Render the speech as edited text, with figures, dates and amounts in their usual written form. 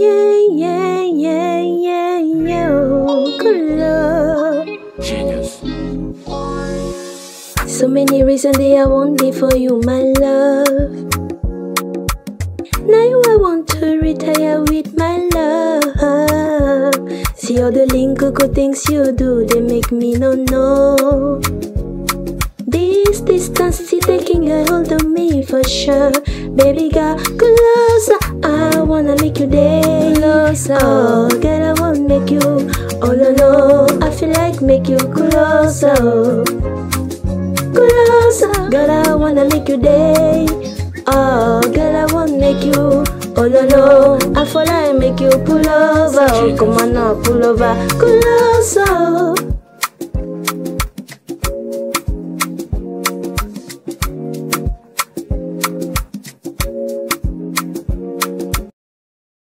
Good love. Genius. So many reasons they I want be for you, my love. Now I want to retire with my love. See all the good things you do, they make me no know. This distance is taking a hold of me for sure. Baby girl, Kulosa, I wanna make you day. Kulosa, oh girl, I wanna make you all alone. I feel like make you Kulosa. Kulosa, girl, I wanna make you day. Oh girl, I wanna make you all alone. I feel like make you pull over. Oh, come on now, pull over. Kulosa.